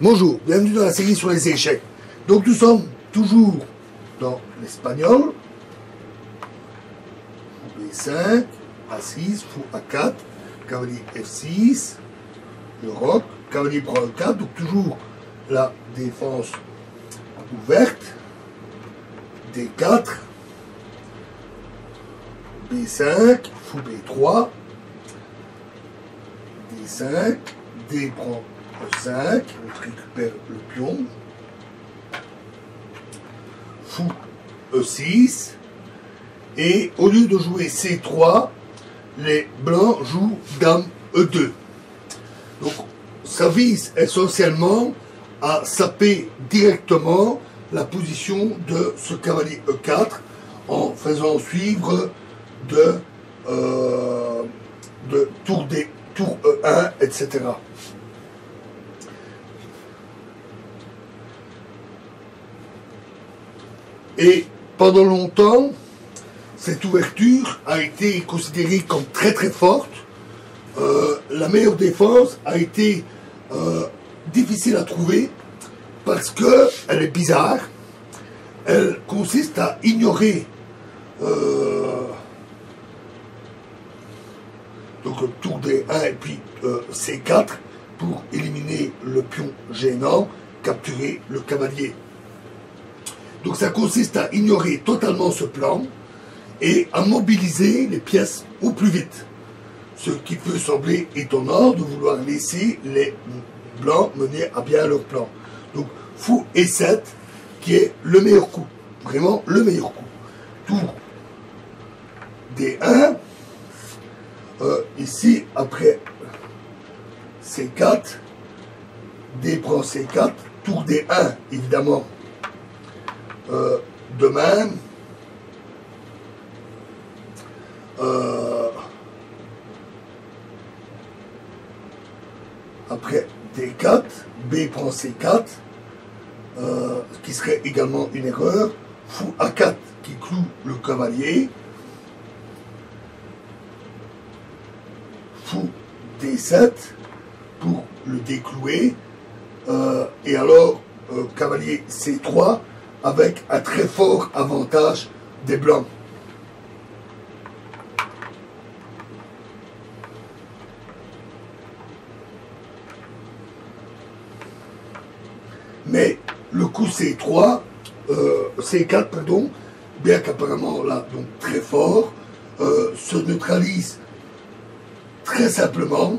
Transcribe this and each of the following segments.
Bonjour, bienvenue dans la série sur les échecs. Donc nous sommes toujours dans l'espagnol. B5, A6, fou A4, cavalier F6, le roc, cavalier prend E4, donc toujours la défense ouverte. D4, B5, fou B3, D5, D prend E5, on récupère le pion, fou E6, et au lieu de jouer C3, les blancs jouent dame E2. Donc ça vise essentiellement à saper directement la position de ce cavalier E4 en faisant suivre de tour D, tour E1, etc. Et pendant longtemps, cette ouverture a été considérée comme très très forte. La meilleure défense a été difficile à trouver parce qu'elle est bizarre. Elle consiste à ignorer donc le tour D1 et puis C4 pour éliminer le pion gênant, capturer le cavalier. Donc ça consiste à ignorer totalement ce plan et à mobiliser les pièces au plus vite. Ce qui peut sembler étonnant de vouloir laisser les blancs mener à bien leur plan. Donc fou E7 qui est le meilleur coup, vraiment le meilleur coup. Tour D1, ici après C4, D prend C4, tour D1 évidemment. De même, après D4, B prend C4, ce qui serait également une erreur, fou A4 qui cloue le cavalier, fou D7 pour le déclouer, et alors cavalier C3 avec un très fort avantage des blancs. Mais le coup C3, C4 pardon, bien qu'apparemment là donc très fort, se neutralise très simplement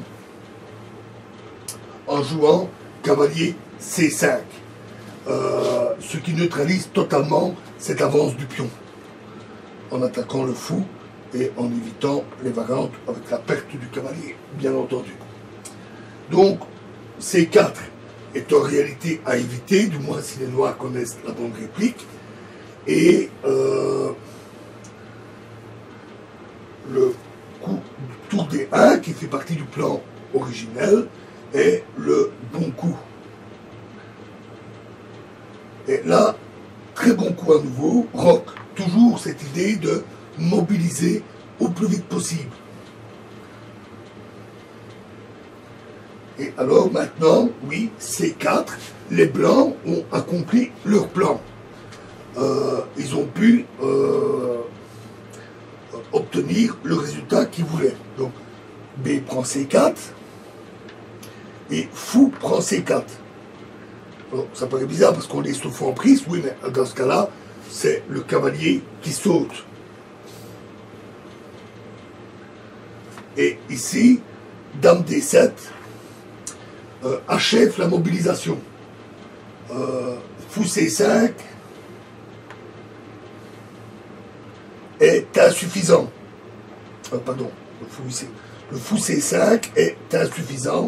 en jouant cavalier C5. Ce qui neutralise totalement cette avance du pion, en attaquant le fou et en évitant les variantes avec la perte du cavalier, bien entendu. Donc, C4 est en réalité à éviter, du moins si les noirs connaissent la bonne réplique, et le coup du tour D1, qui fait partie du plan originel, est le bon coup. Et là, très bon coup à nouveau, roc. Toujours cette idée de mobiliser au plus vite possible. Et alors maintenant, oui, C4, les blancs ont accompli leur plan. Ils ont pu obtenir le résultat qu'ils voulaient. Donc, B prend C4 et fou prend C4. Bon, ça paraît bizarre parce qu'on laisse le fou en prise, oui, mais dans ce cas-là, c'est le cavalier qui saute. Et ici, dame D7 achève la mobilisation. Fou C5 est insuffisant. Pardon, le fou C5 est insuffisant.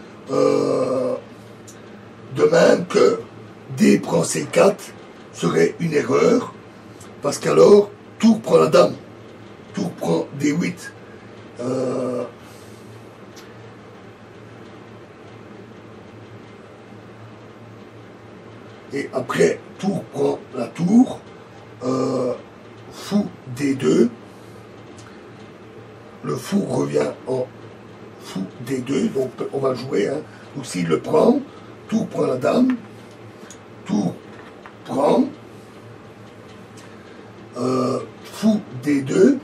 De même que D prend C4 serait une erreur, parce qu'alors, tour prend la dame, tour prend D8. Et après, tour prend la tour, fou D2, le fou revient en fou D2, donc on va jouer, hein. Donc s'il le prend, tour prend la dame, tour prend, fou D2,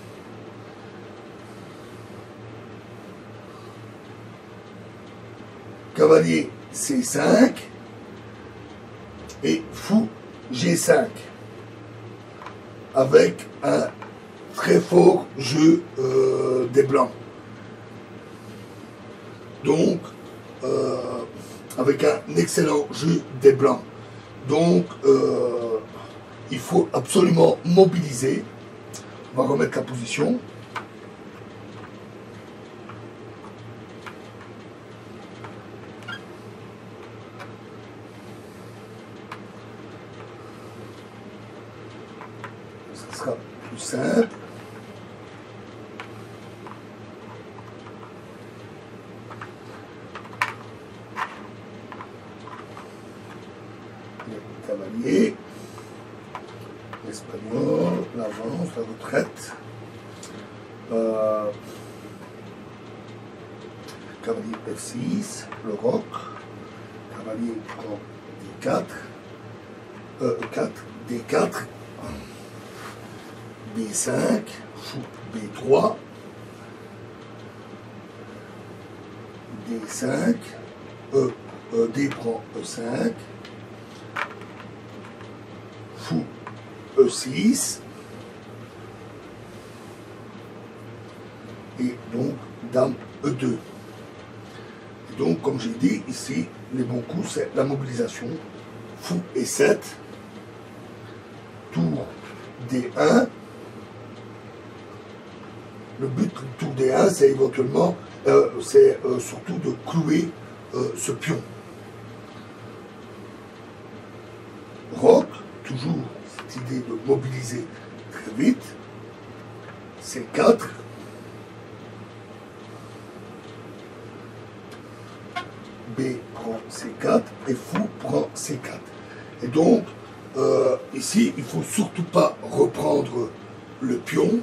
cavalier C5 et fou G5 avec un très fort jeu des blancs. Donc, avec un excellent jeu des blancs. Donc, il faut absolument mobiliser. On va remettre la position. Ça sera plus simple. Le cavalier, l'espagnol, l'avance, la retraite, cavalier F6, le roc, cavalier prend D4, 4, D4, B5, fou B3, D5, D prend E5, fou E6, et donc dame E2. Et donc, comme j'ai dit, ici, les bons coups, c'est la mobilisation, fou E7, tour D1. Le but du tour D1, c'est éventuellement, surtout de clouer ce pion. Roc, toujours cette idée de mobiliser très vite. C4. B prend C4 et fou prend C4. Et donc, ici, il ne faut surtout pas reprendre le pion.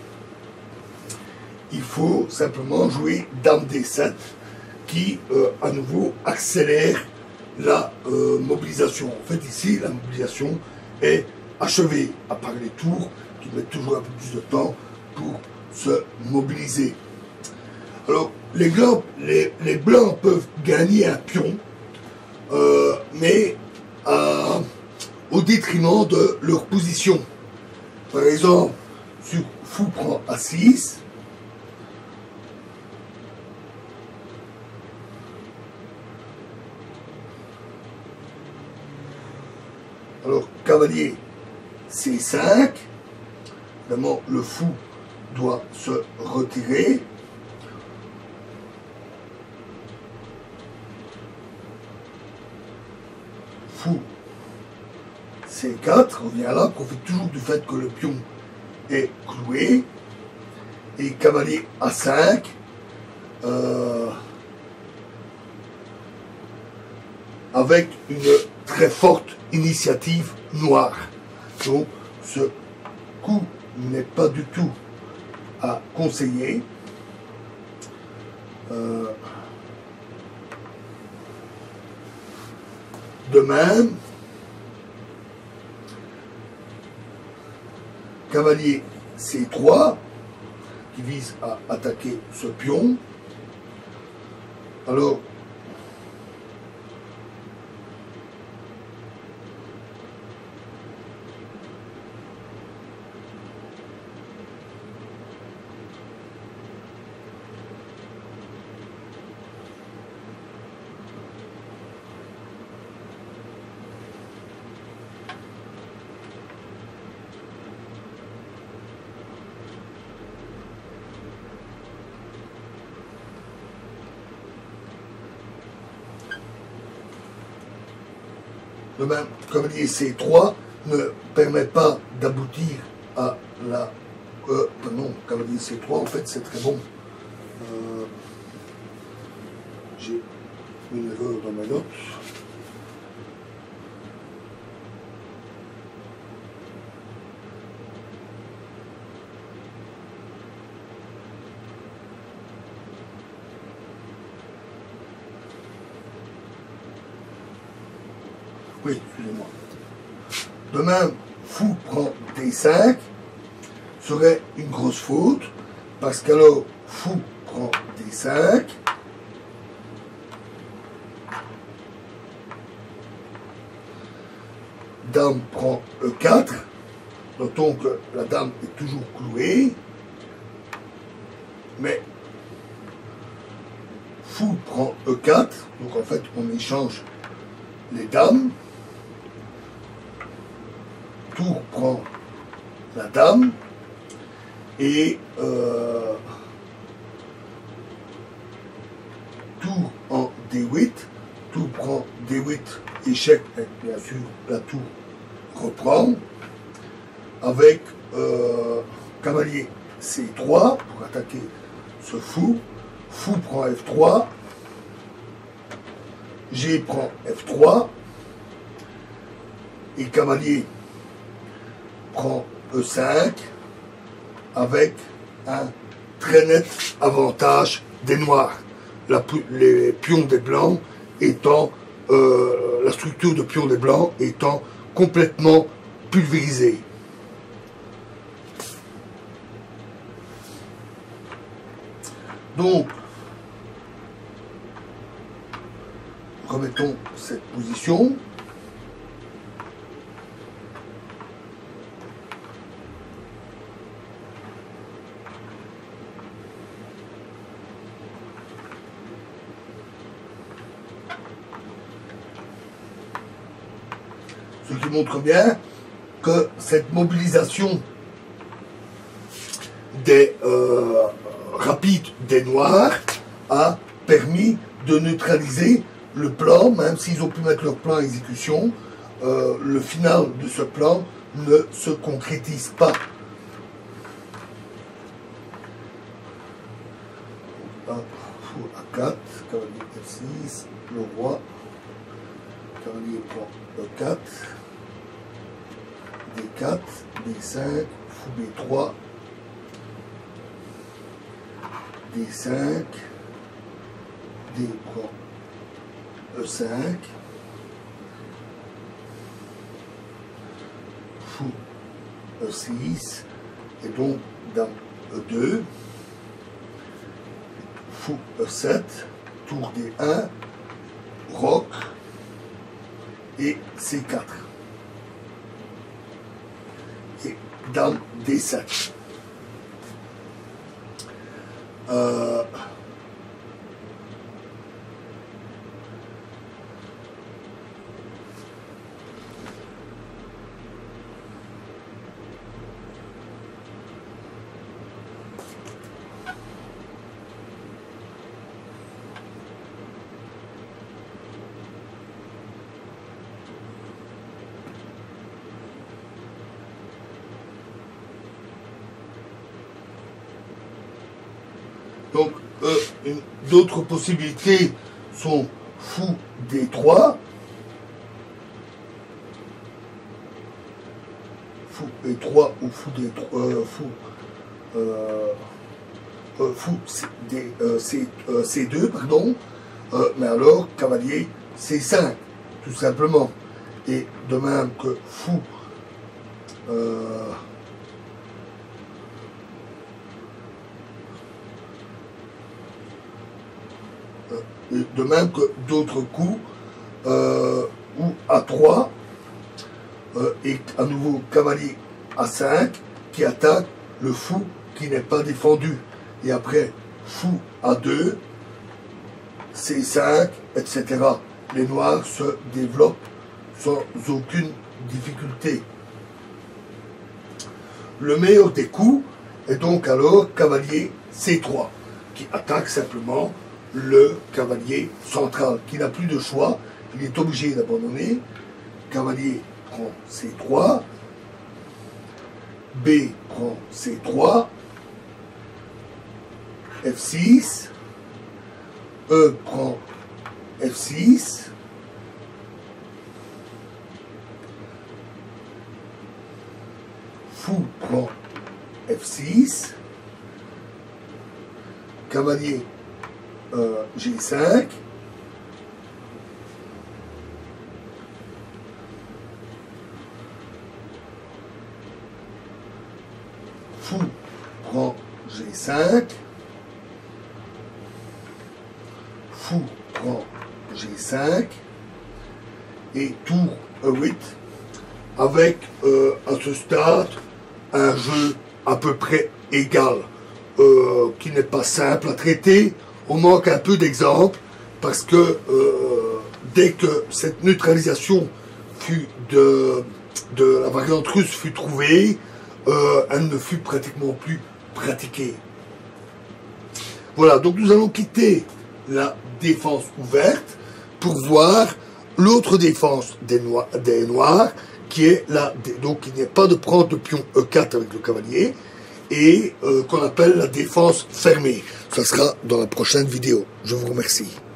Il faut simplement jouer dame D7 qui, à nouveau, accélère la mobilisation. En fait, ici, la mobilisation est achevée, à part les tours qui mettent toujours un peu plus de temps pour se mobiliser. Alors, les blancs peuvent gagner un pion, mais au détriment de leur position. Par exemple, sur fou prend A6, alors cavalier C5, évidemment le fou doit se retirer. Fou C4, revient là, profite toujours du fait que le pion est cloué. Et cavalier A5, avec une très forte initiative noire. Donc ce coup n'est pas du tout à conseiller. De même, cavalier C3, qui vise à attaquer ce pion. Alors, de même, cavalier C3 ne permet pas d'aboutir à la... non, cavalier C3, en fait, c'est très bon. J'ai une erreur dans mes notes. Oui, excusez-moi. De même, fou prend D5 serait une grosse faute, parce qu'alors fou prend D5. Dame prend E4. Notons que la dame est toujours clouée. Mais fou prend E4. Donc en fait, on échange les dames. Tour prend la dame. Et tour en D8. Tour prend D8. Échec, et bien sûr, la tour reprend. Avec cavalier C3 pour attaquer ce fou. Fou prend F3. G prend F3. Et cavalier prend E5 avec un très net avantage des noirs. Les pions des blancs étant, la structure de pions des blancs étant complètement pulvérisée. Donc, remettons cette position. Ce qui montre bien que cette mobilisation des rapide des noirs a permis de neutraliser le plan, même s'ils ont pu mettre leur plan à exécution, le final de ce plan ne se concrétise pas. Fou A4, cavalier F6, le roi, cavalier prend E4, D4, D5, fou B3, D5, D prend E5, fou E6, et donc dame E2, fou E7, tour D1, roc et C4. Et dame D7. Donc, d'autres possibilités sont fou D3, fou E3 ou fou D3, fou C2, pardon, mais alors cavalier C5, tout simplement. Et de même que fou de même que d'autres coups, ou A3, et à nouveau cavalier A5, qui attaque le fou qui n'est pas défendu. Et après, fou A2, C5, etc. Les noirs se développent sans aucune difficulté. Le meilleur des coups est donc alors cavalier C3, qui attaque simplement le cavalier central, qui n'a plus de choix, il est obligé d'abandonner. Cavalier prend C3, B prend C3, F6, E prend F6, fou prend F6, cavalier G5, fou prend G5, fou prend G5, et tour E8, avec à ce stade un jeu à peu près égal, qui n'est pas simple à traiter. On manque un peu d'exemples, parce que dès que cette neutralisation fut de la variante russe fut trouvée, elle ne fut pratiquement plus pratiquée. Voilà, donc nous allons quitter la défense ouverte pour voir l'autre défense des noirs, qui est donc il n'y a pas de prendre de pion E4 avec le cavalier, et qu'on appelle la défense fermée. Ça sera dans la prochaine vidéo. Je vous remercie.